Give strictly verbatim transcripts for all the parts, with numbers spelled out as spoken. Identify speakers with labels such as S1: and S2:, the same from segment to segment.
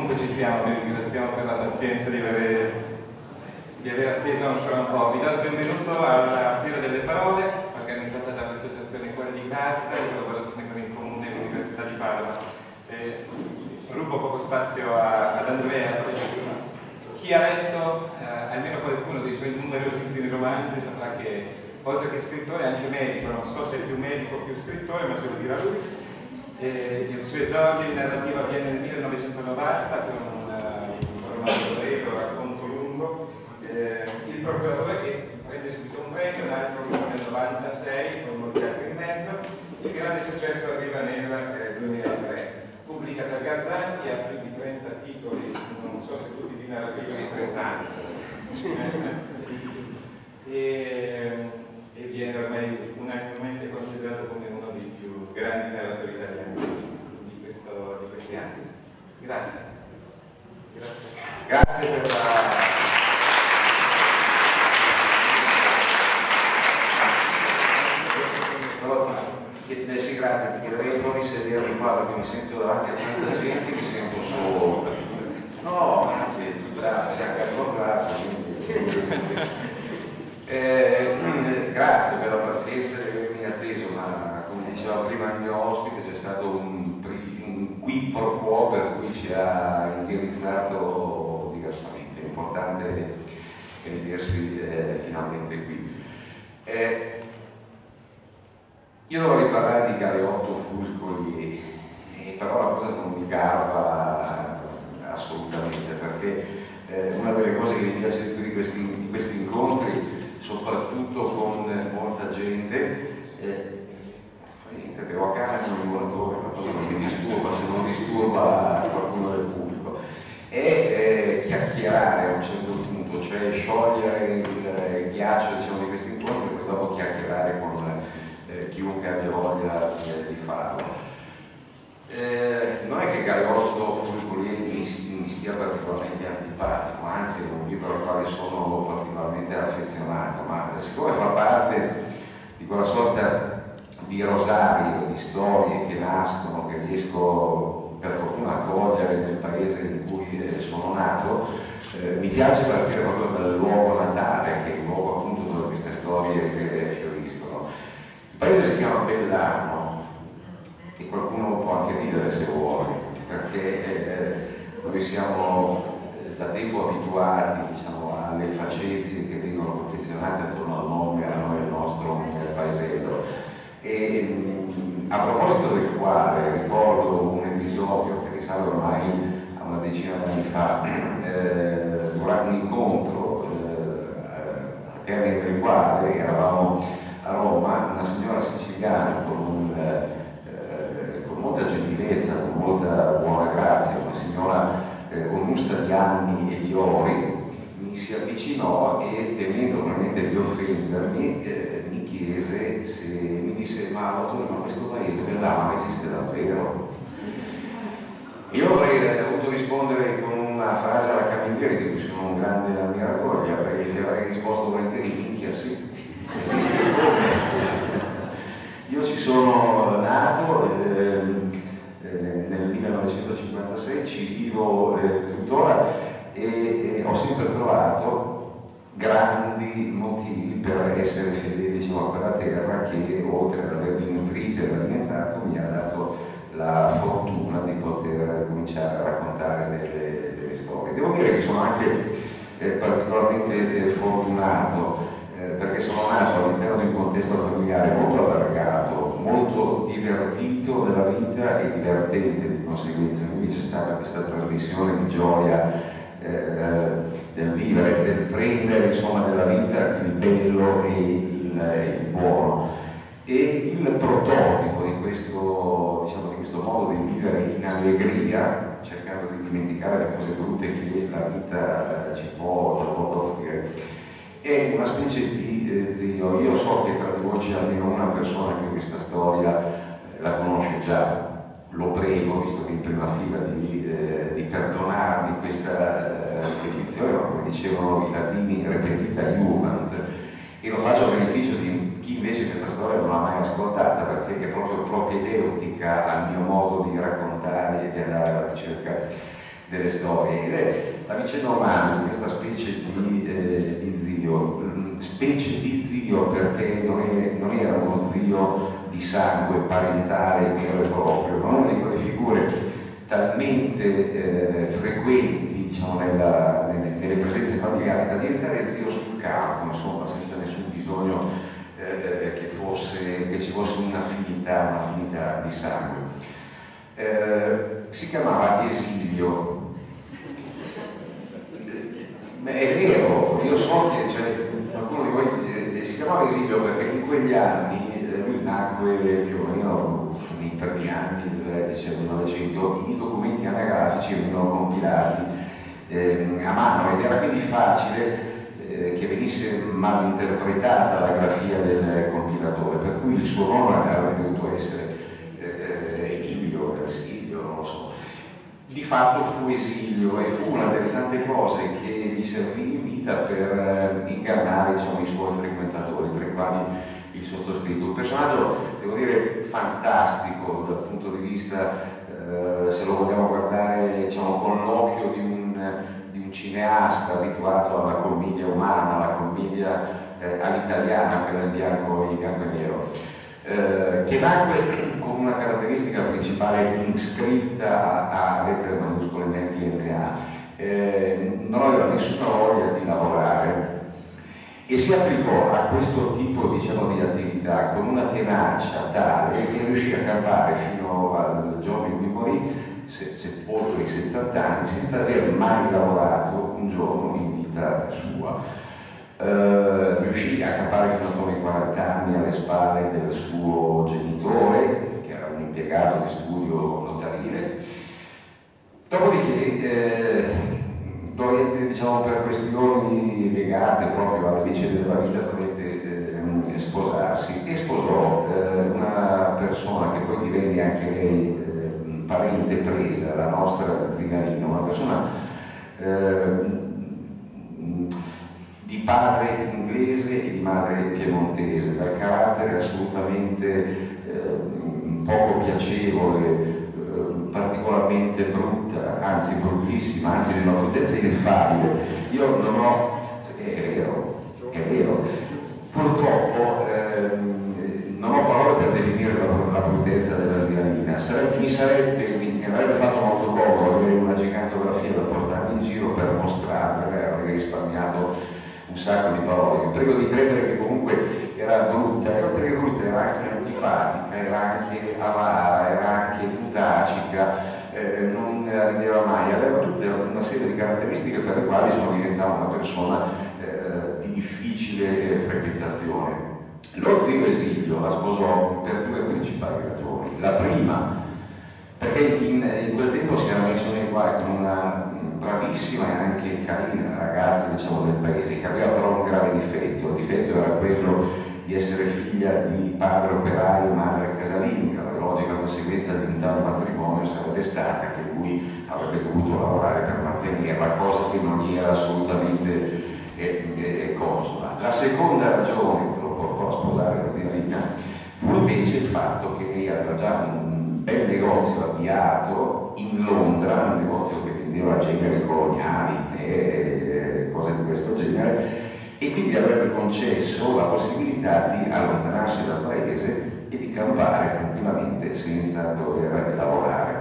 S1: comunque ci siamo, vi ringraziamo per la pazienza di aver, di aver atteso ancora un po'. Vi do il benvenuto alla Fiera delle Parole, organizzata dall'Associazione Cuore di Carta in collaborazione con il Comune e l'Università di Padova. Eh, rubo poco spazio a, ad Andrea. Chi ha letto eh, almeno qualcuno dei suoi numerosissimi romanzi saprà che oltre che scrittore è anche medico, non so se è più medico o più scrittore, ma ce lo dirà lui. Eh, il suo esordio in narrativa avviene nel millenovecentonovanta con un, uh, un romanzo breve, un racconto lungo. Eh, il procuratore che prende subito un premio, un altro nel novantasei con molti altri in mezzo. Il grande successo arriva nel eh, duemilatré. Pubblica da Gazzanti, ha più di trenta titoli, non so se tutti di narrativa di trenta anni. e, e viene ormai unanimemente considerato come uno dei più grandi narratori italiani di, questo, di questi anni. Grazie. Grazie,
S2: Grazie per la... Eh, sì, grazie, ti chiederei un po' di sedermi qua perché mi sento davanti a tanta gente, mi sento solo. No, anzi, già si è accappottato. Eh, grazie per la pazienza di avermi atteso, ma come diceva prima il mio ospite c'è stato un, un qui pro quo per cui ci ha indirizzato diversamente. È importante vedersi eh, finalmente qui. Eh, io dovrei parlare di Galeotto, Fulcoli, e però la cosa non mi garba assolutamente, perché eh, una delle cose che mi piace di più di questi, di questi incontri, soprattutto con molta gente, eh, niente, devo a casa con il muratore, la cosa non mi disturba se non disturba qualcuno del pubblico, è eh, chiacchierare a un certo punto, cioè sciogliere il, il ghiaccio, diciamo, di questi incontri e poi dopo chiacchierare con eh, chiunque abbia voglia eh, di farlo. Eh, non è che Galeotto Fulcoli mi, mi stia particolarmente antipatico, anzi è un libro al quale sono particolarmente affezionato, ma siccome fa parte di quella sorta di rosario di storie che nascono, che riesco per fortuna a cogliere nel paese in cui eh, sono nato, eh, mi piace partire proprio dal luogo natale, che è il luogo appunto dove queste storie eh, fioriscono. Il paese si chiama Bellarno, e qualcuno può anche ridere se vuole, perché eh, noi siamo eh, da tempo abituati, diciamo, alle facezie che vengono confezionate attorno al nome, a noi, al nostro eh, paesello. E mh, a proposito del quale ricordo un episodio che risale ormai a una decina di anni fa, eh, durante un incontro eh, al termine del quale eravamo a Roma, una signora siciliana con un eh, molta gentilezza, con molta buona grazia, una signora eh, onesta di anni e di ori, mi si avvicinò e, temendo probabilmente di offendermi, eh, mi chiese se mi disse: ma dottore, ma questo paese Bellarno esiste davvero? Io avrei dovuto rispondere con una frase alla Camilleri, di cui sono un grande ammiratore, gli avrei, gli avrei risposto volentieri: minchia, sì, esiste come. Io ci sono nato eh, eh, nel millenovecentocinquantasei, ci vivo eh, tuttora e, e ho sempre trovato grandi motivi per essere fedele, diciamo, a quella terra che, oltre ad avermi nutrito e alimentato, mi ha dato la fortuna di poter cominciare a raccontare delle, delle storie. Devo dire che sono anche eh, particolarmente eh, fortunato, perché sono nato all'interno di un contesto familiare molto allargato, molto divertito della vita e divertente di conseguenza, quindi c'è stata questa trasmissione di gioia eh, del vivere, del prendere, insomma, della vita il bello e il, il buono. E il prototipo di questo, diciamo, di questo modo di vivere in allegria, cercando di dimenticare le cose brutte che la vita eh, ci può talvolta offrire, è una specie di eh, zio. Io so che tra di voi c'è almeno una persona che questa storia eh, la conosce già, lo prego, visto che in prima fila, di, eh, di perdonarmi questa eh, ripetizione, ma come dicevano i latini, repetita iuvant, e lo faccio a beneficio di chi invece questa storia non l'ha mai ascoltata, perché è proprio propedeutica al mio modo di raccontare e di andare alla ricerca delle storie, ed è la vicenda umana di questa specie di, eh, di zio, specie di zio perché non, è, non era uno zio di sangue parentale vero e proprio, ma una di quelle figure talmente eh, frequenti, diciamo, nella, nelle, nelle presenze familiari da diventare zio sul campo, insomma, senza nessun bisogno eh, che, fosse, che ci fosse un'affinità, un'affinità di sangue. Eh, si chiamava Esilio. È vero, io so che cioè, qualcuno di voi eh, si chiamava Esilio perché in quegli anni eh, lui nacque più o meno nei primi anni del Novecento, i documenti anagrafici venivano compilati eh, a mano ed era quindi facile eh, che venisse mal interpretata la grafia del compilatore, per cui il suo nome avrebbe dovuto essere eh, Emilio, Ersilio, non lo so. Di fatto fu Esilio e fu una delle tante cose che gli servì in vita per eh, ingannare, diciamo, i suoi frequentatori, tra i quali il sottoscritto. Un personaggio, devo dire, fantastico dal punto di vista, eh, se lo vogliamo guardare, diciamo, con l'occhio di un, di un cineasta abituato alla commedia umana, alla commedia eh, all'italiana, quella in bianco, in bianco e nero. Eh, che nacque con una caratteristica principale iscritta a, a lettere maiuscole nel D N A. Eh, non aveva nessuna voglia di lavorare e si applicò a questo tipo, diciamo, di attività con una tenacia tale che riuscì a campare fino al giorno in cui morì, se, se, oltre i settanta anni, senza aver mai lavorato un giorno in vita sua. Uh, riuscì a campare fino attorno ai quaranta anni alle spalle del suo genitore, che era un impiegato di studio notarile. Dopodiché, eh, dovette, diciamo, per questioni legate proprio alle vicende della vita, dovette eh, sposarsi e sposò eh, una persona che poi divenne anche lei eh, parente presa, la nostra Zingarino, una persona eh, di padre inglese e di madre piemontese, dal carattere assolutamente eh, poco piacevole, eh, particolarmente brutta, anzi bruttissima, anzi nella bruttezza ineffabile. Io non ho, è vero, è vero, purtroppo ehm, non ho parole per definire la, la bruttezza della zia Nina. Sarebbe, mi sarebbe, mi avrebbe fatto molto comodo avere una gigantografia da portarmi in giro per mostrare, avrei risparmiato un sacco di parole. Prego di credere che comunque era brutta, e oltre che brutta era anche antipatica, era anche avara, era anche putacica, eh, non rideva mai, aveva tutta una serie di caratteristiche per le quali sono diventata una persona eh, di difficile frequentazione. Lo zio Esilio la sposò per due principali ragioni. La prima, perché in, in quel tempo si era messo nei guai con una bravissima e anche carina ragazza, diciamo, del paese, che aveva però un grave difetto. Il difetto era quello di essere figlia di padre operaio e madre casalinga. La logica conseguenza di un tale matrimonio sarebbe stata che lui avrebbe dovuto lavorare per mantenerla, cosa che non gli era assolutamente eh, eh, consona. La seconda ragione che lo portò a sposare la zia Rina fu invece il fatto che lei aveva già un bel negozio avviato in Londra, un negozio che vendeva generi coloniali, tè, cose di questo genere, e quindi avrebbe concesso la possibilità di allontanarsi dal paese e di campare tranquillamente senza dover lavorare.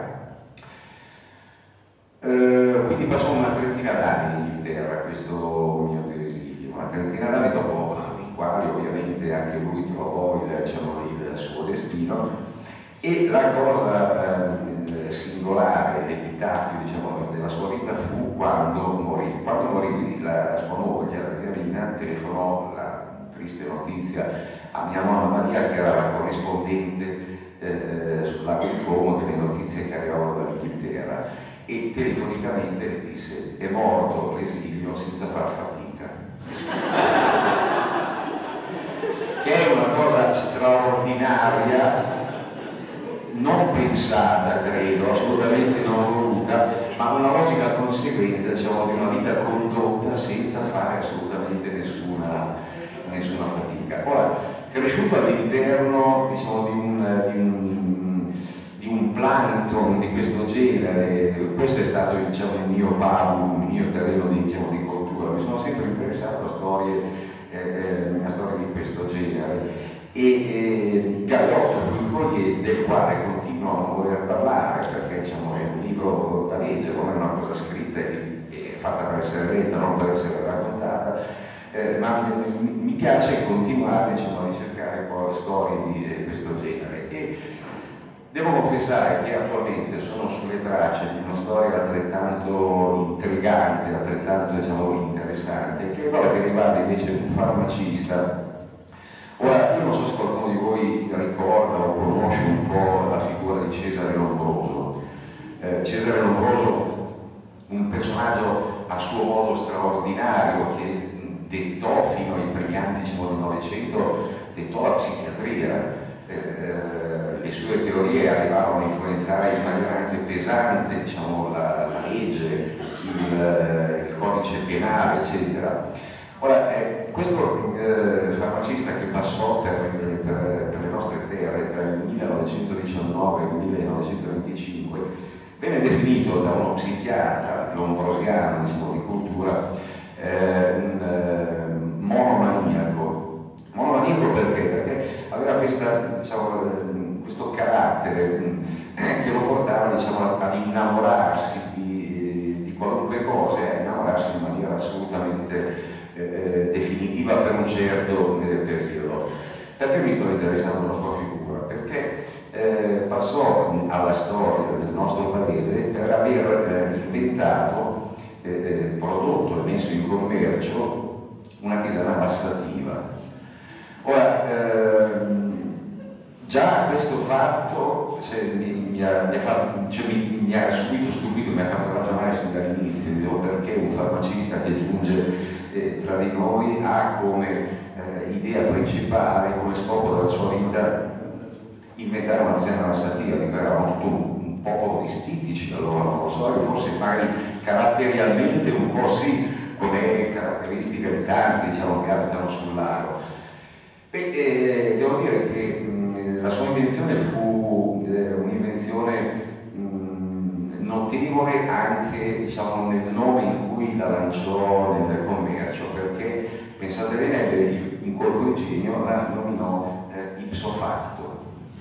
S2: Eh, quindi passò una trentina d'anni in Inghilterra questo mio zio Esilio, una trentina d'anni dopo i quali ovviamente anche lui trovò il, diciamo, il suo destino. E la cosa eh, singolare, l'epitaffio, diciamo, della sua vita fu quando morì. Quando morì la sua moglie, la zia Rina, telefonò la triste notizia a mia nonna Maria, che era la corrispondente eh, sul lago di Como delle notizie che arrivavano dall'Inghilterra, e telefonicamente le disse: è morto l'esilio senza far fatica. Che è una cosa straordinaria, non pensata, credo, assolutamente non voluta, ma una logica conseguenza, diciamo, di una vita condotta senza fare assolutamente nessuna, nessuna fatica. Ora, cresciuto all'interno, diciamo, di un, di un, di un plancton di questo genere. Questo è stato, diciamo, il mio pabulum, il mio terreno di, diciamo, di cultura. Mi sono sempre interessato a storie, eh, a storie di questo genere. E eh, Galeotto Funicolier, del quale continuo a non voler parlare, perché, diciamo, è un libro da leggere, non è una cosa scritta, è fatta per essere letta, non per essere raccontata, eh, ma mi, mi piace continuare, diciamo, a ricercare poi storie di eh, questo genere. E devo confessare che attualmente sono sulle tracce di una storia altrettanto intrigante, altrettanto, diciamo, interessante, che è quella che riguarda invece un farmacista. Ora, io non so se qualcuno di voi ricorda o conosce un po' la figura di Cesare Lombroso. Eh, Cesare Lombroso, un personaggio a suo modo straordinario che dettò fino ai primi anni, diciamo, del Novecento, dettò la psichiatria. Eh, le sue teorie arrivarono a influenzare in maniera anche pesante, diciamo, la, la legge, il, il codice penale, eccetera. Ora, eh, questo eh, farmacista che passò per, per, per le nostre terre tra il millenovecentodiciannove e il millenovecentoventicinque venne definito da uno psichiatra lombrosiano, diciamo, di cultura, eh, un eh, monomaniaco. Monomaniaco perché? Perché aveva questa, diciamo, questo carattere che lo portava, diciamo, ad innamorarsi di, di qualunque cosa, a innamorarsi in maniera assolutamente Eh, definitiva per un certo eh, periodo. Perché mi sto interessando alla sua figura? Perché eh, passò alla storia del nostro paese per aver eh, inventato, eh, prodotto e messo in commercio una tisana lassativa. Ora, ehm, già questo fatto, cioè, mi, mi, ha, mi, ha fatto, cioè, mi, mi ha subito stupito, mi ha fatto ragionare sin dall'inizio, dico, perché un farmacista che giunge Eh, tra di noi ha come eh, idea principale, come scopo della sua vita, inventare una tisana lassativa. Dico, eravamo tutto un, un popolo di stitici, allora non lo so, forse magari caratterialmente un po' sì, come caratteristica di tanti, diciamo, che abitano sul lago. E, eh, devo dire che mh, la sua invenzione fu eh, un'invenzione notevole anche, diciamo, nel nome in cui la lanciò nel commercio, perché, pensate bene, in colpo di genio la nominò eh, ipso facto.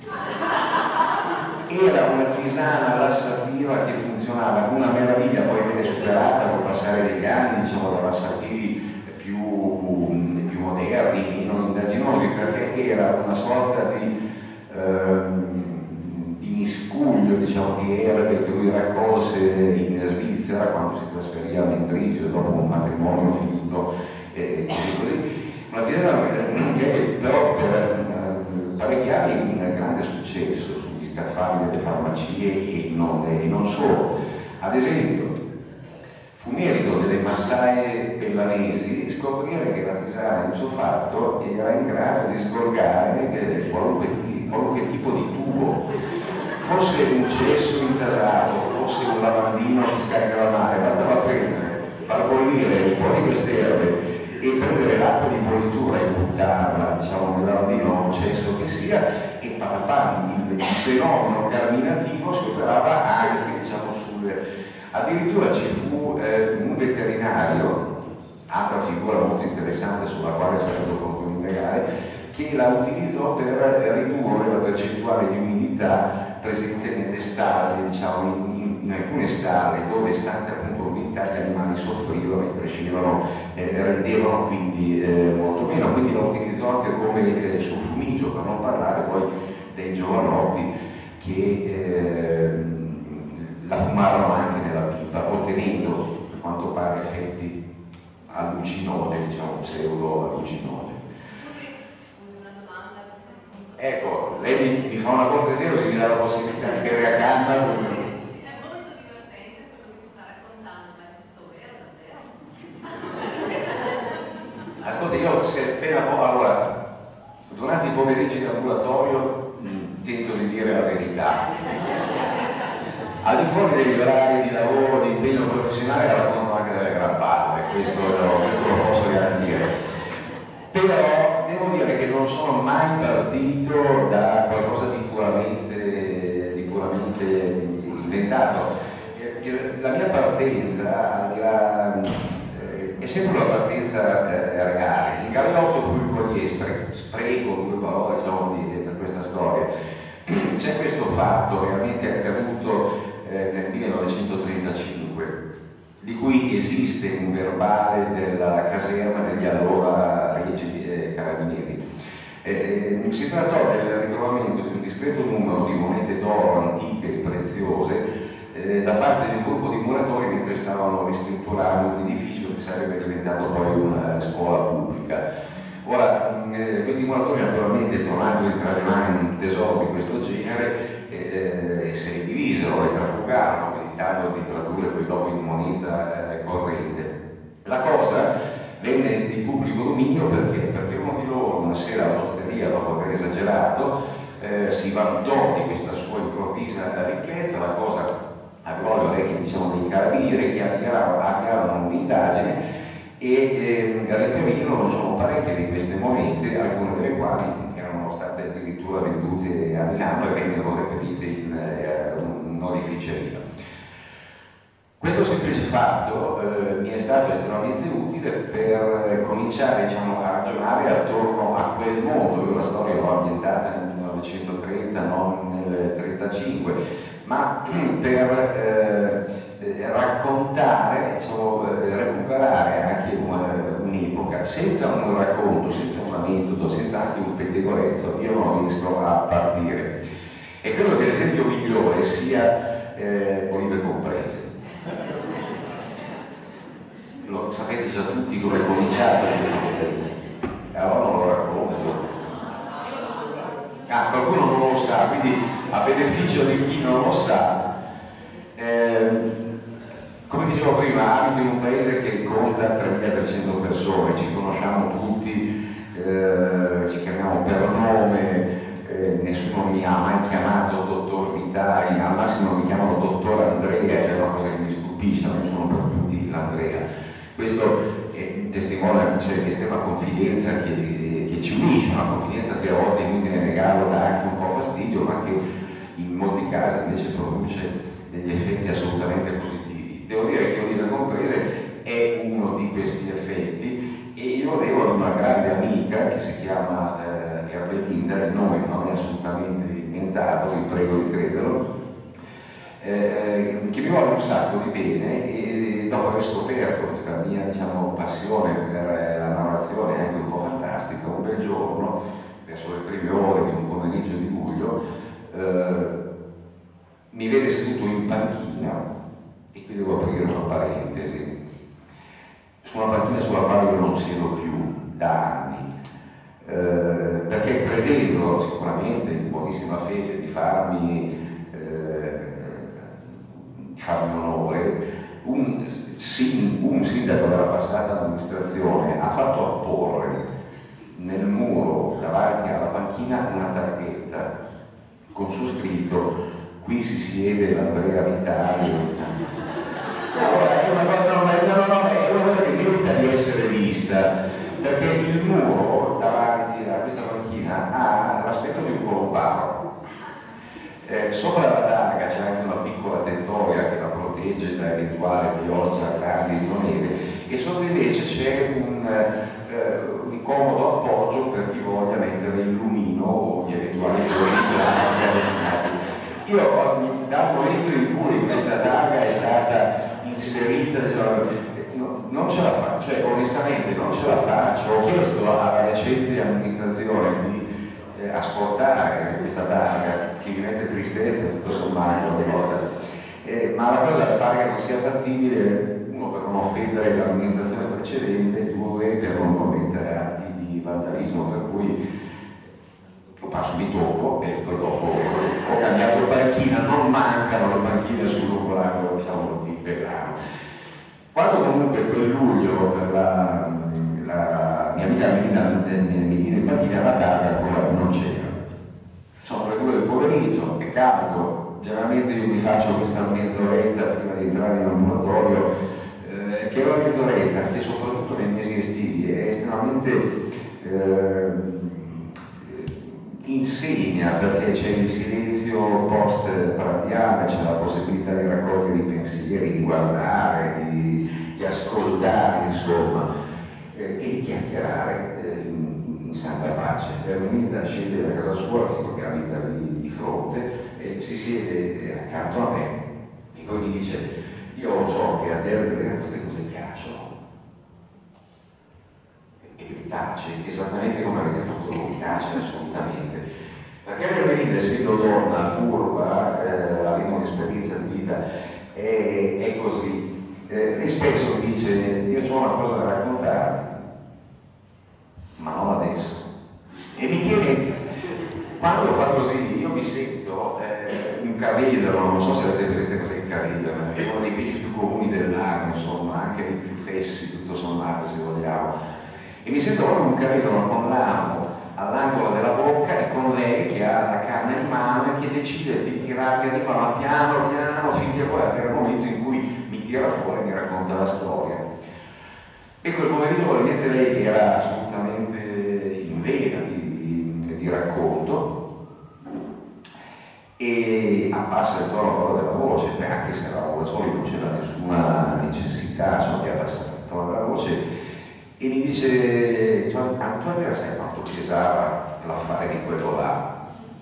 S2: Era una tisana lassativa che funzionava come una meraviglia, poi venne superata col passare degli anni, diciamo, da lassativi più, più moderni, meno indaginosi, perché era una sorta di ehm, miscuglio, diciamo, di erbe che lui raccolse in Svizzera quando si trasferì a Mendrisio dopo un matrimonio finito e così. Una tisana che però per eh, parecchi anni un grande successo sugli scaffali delle farmacie e non, e non solo. Ad esempio, fu merito delle massaie pellanesi scoprire che la tisana in suo fatto era in grado di sgorgare qualunque, qualunque tipo di tubo. Fosse un cesso intasato, fosse un lavandino che scarica la mare, bastava prendere, far bollire un po' di queste erbe e prendere l'acqua di bollitura e buttarla, diciamo, nel lavandino o un cesso che sia, e papà, il fenomeno carminativo si operava anche, diciamo, sulle... Addirittura ci fu eh, un veterinario, altra figura molto interessante sulla quale è stato proprio indagare, che la utilizzò per ridurre la percentuale di umidità presente nelle stalle, diciamo, in, in alcune stalle dove, stante appunto l'umidità, gli animali soffrivano e crescevano, eh, rendevano quindi eh, molto meno, quindi lo utilizzò anche come eh, sulfumigio, per non parlare poi dei giovanotti che eh, la fumarono anche nella pipa, ottenendo, per quanto pare, effetti allucinogeni, diciamo, pseudo-allucinogeni. Ecco, lei mi, mi fa una cortesia così mi dà la possibilità di bere a canna.
S3: Sì, è molto divertente quello che ci sta raccontando, ma è tutto vero, davvero.
S2: Ascolta, io se appena po', allora, durante i pomeriggi di ambulatorio mh, tento di dire la verità. Al di fuori degli orari di lavoro, di impegno professionale, racconto anche delle gran palle, questo, questo lo posso garantire. Però devo dire che non sono mai partito da qualcosa di puramente, di puramente inventato. La mia partenza era, eh, è sempre una partenza eh, reale. Il Galeotto Furcolier, spre, spreco due parole soldi per questa storia. C'è questo fatto veramente accaduto eh, nel millenovecentotrentacinque, di cui esiste un verbale della caserma degli allora Regi eh, Carabinieri. Eh, si trattò del ritrovamento di un discreto numero di monete d'oro antiche e preziose eh, da parte di un gruppo di muratori mentre stavano ristrutturando un edificio che sarebbe diventato poi una scuola pubblica. Ora, eh, questi muratori naturalmente, trovandosi tra le mani un tesoro di questo genere, eh, eh, se ne divisero e trafugarono, meditando di tradurre poi dopo in moneta eh, corrente. La cosa venne di pubblico dominio perché? Perché uno di loro, una sera all'osteria, dopo aver esagerato, eh, si vantò di questa sua improvvisa ricchezza. La cosa avviò le orecchie, diciamo, dei carabinieri, che avviarono un'indagine e eh, reperirono sono parecchie di queste monete, alcune delle quali erano state addirittura vendute a Milano e vennero reperite in eh, un'orificeria. Questo semplice fatto eh, mi è stato estremamente utile per eh, cominciare, diciamo, a ragionare attorno a quel mondo. Io la storia l'ho ambientata nel millenovecentotrenta, non nel trentacinque, ma per eh, raccontare, diciamo, recuperare anche un'epoca. Senza un racconto, senza un aneddoto, senza anche un pettegolezzo, io non riesco a partire. E credo che l'esempio migliore sia eh, Olive Comprese. Lo sapete già tutti come è cominciato, allora non lo racconto. Ah, qualcuno non lo sa, quindi a beneficio di chi non lo sa, eh, come dicevo prima, abito in un paese che conta tremilatrecento persone, ci conosciamo tutti, eh, ci chiamiamo per nome, eh, nessuno mi ha mai chiamato dottor Vitali, al massimo mi chiamano dottor Andrea, che è una cosa che mi stupisce, non sono per tutti l'Andrea. Questo è, testimonia cioè, l'estrema confidenza che, che ci unisce, una confidenza che a volte è inutile negarlo, dà anche un po' fastidio, ma che in molti casi invece produce degli effetti assolutamente positivi. Devo dire che Olive Comprese è uno di questi effetti e io lo devo ad una grande amica che si chiama eh, Erbelinda, il nome non è assolutamente inventato, vi prego di crederlo, eh, che mi vuole un sacco di bene e dopo aver scoperto questa mia, diciamo, passione per la narrazione anche un po' fantastica, un bel giorno, verso le prime ore di un pomeriggio di luglio, eh, mi vede seduto in panchina, e qui devo aprire una parentesi, su una panchina sulla quale io non siedo più da anni, eh, perché credendo sicuramente in buonissima fede di farmi, eh, di farmi onore, un, un sindaco della passata amministrazione ha fatto apporre nel muro davanti alla panchina una targhetta con su scritto: qui si siede l'Andrea Vitali. Allora, è una cosa, no, no, no, è una cosa che merita di essere vista, perché il muro davanti a questa panchina ha l'aspetto di un colombaro. Eh, sopra la targa c'è anche una piccola tentoria che la protegge da eventuale pioggia, grandine o neve, e sotto invece c'è un, eh, un comodo appoggio per chi voglia mettere il lumino o gli eventuali fiori di plastica. Io, dal momento in cui questa targa è stata inserita, no, non ce la faccio, cioè onestamente non ce la faccio. Ho chiesto alla recente amministrazione di eh, asportare questa targa, che mi mette tristezza, tutto sommato, eh, ma la cosa pare che non sia fattibile, uno per non offendere l'amministrazione precedente, due per non commettere atti di vandalismo, per cui lo passo, mi tocco e poi dopo ho cambiato panchina. Non mancano le panchine sul lungolago, diciamo, di Belgrano. Quando comunque quel luglio la, la mia amica Melina mi viene in panchina, la targa ancora non c'era. Sono le due del pomeriggio, è caldo, generalmente io mi faccio questa mezz'oretta prima di entrare in ambulatorio, eh, che è una mezz'oretta che soprattutto nei mesi estivi è estremamente eh, insegna, perché c'è il silenzio post-prandiale, c'è la possibilità di raccogliere i pensieri, di guardare, di, di ascoltare, insomma, eh, e di chiacchierare eh, in, in santa pace. Ermenilda scende da casa sua, visto che ha vita lì di fronte, e si siede accanto a me e poi mi dice: io lo so che a te queste cose piacciono. E mi tace, esattamente come avete fatto voi, tace assolutamente. Perché Ermenilda, essendo donna, furba, eh, avendo un'esperienza di vita, è, è così. Eh, e spesso mi dice: io ho una cosa da raccontarti, ma non adesso. E mi chiede, quando fa così, io mi sento eh, un cavedano, non so se avete presente cos'è il cavedano, è uno dei pesci più comuni del lago, insomma, anche i più fessi, tutto sommato, se vogliamo. E mi sento proprio un cavedano con l'amo all'angolo della bocca e con lei che ha la canna in mano e che decide di tirarmi di mano piano piano finché poi arriva il momento in cui mi tira fuori e mi racconta la storia. E quel pomeriggio probabilmente lei era assolutamente in vena di, di, di racconto e abbassa il tono però della voce, beh, anche se eravamo da soli non c'era nessuna necessità, solo che abbassa il tono della voce. E mi dice: tu Andrea, sai quanto pesava l'affare di quello là?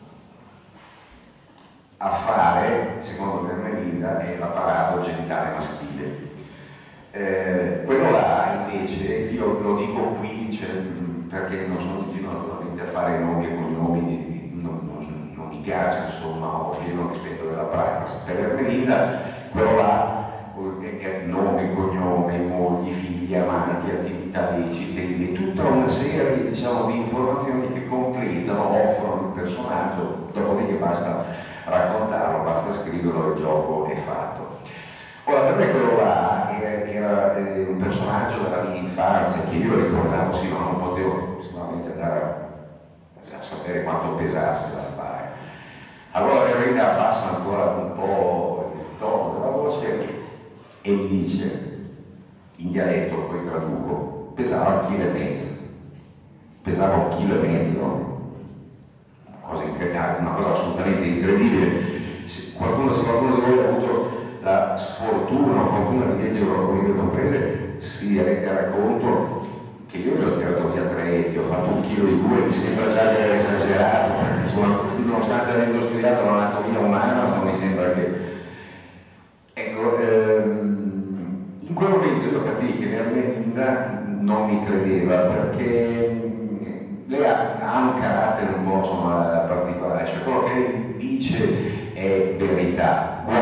S2: Affare, secondo Ermenilda, è l'apparato genitale maschile. Eh, quello là, invece, io lo dico qui, cioè, perché non sono in giro naturalmente a fare nomi e cognomi, non, non, non mi piace, insomma, ho pieno rispetto della privacy. Per Ermenilda, quello là è nome, cognome, mogli, figli, amanti, attività lecite e tutta una serie, diciamo, di informazioni che completano, offrono il personaggio, dopodiché basta raccontarlo, basta scriverlo, il gioco è fatto. Ora, per me quello là era, era eh, un personaggio della mia infanzia che io ricordavo, sì, ma non potevo sicuramente andare a, a sapere quanto pesasse da fare. Allora Ermenilda abbassa ancora un po' il tono della voce e mi dice, in dialetto, poi traduco, pesava un chilo e mezzo, pesava un chilo e mezzo, cosa una cosa assolutamente incredibile. Se qualcuno, se qualcuno di voi ha avuto la sfortuna o fortuna di leggere o le comprese, si renderà conto che io gli ho tirato via tre etti, ho fatto un chilo di due, mi sembra già di aver esagerato, perché insomma, nonostante avendo studiato l'anatomia umana, non mi sembra che... Ecco, ehm, in quel momento io capii che Ermenilda non mi credeva, perché lei ha, ha un carattere un po' insomma, particolare, cioè quello che lei dice è verità.